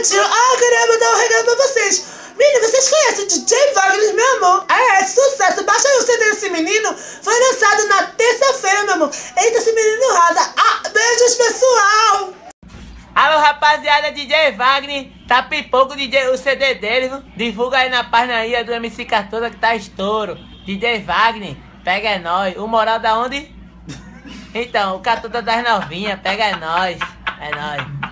tio. Ah, queria mandar um regalo pra vocês. Menino, vocês conhecem o DJ Wagner, meu amor? É sucesso. Baixa aí o CD desse menino. Foi lançado na terça-feira, meu amor. Eita, esse menino rasa. Ah, beijos, pessoal. Alô, rapaziada, DJ Wagner. Tá pipoco o CD dele, viu? Divulga aí na página aí do MC14 que tá estouro. DJ Wagner, pega é nóis. O moral da onde? Então, o Catuta das Novinhas, pega é nóis. É nóis.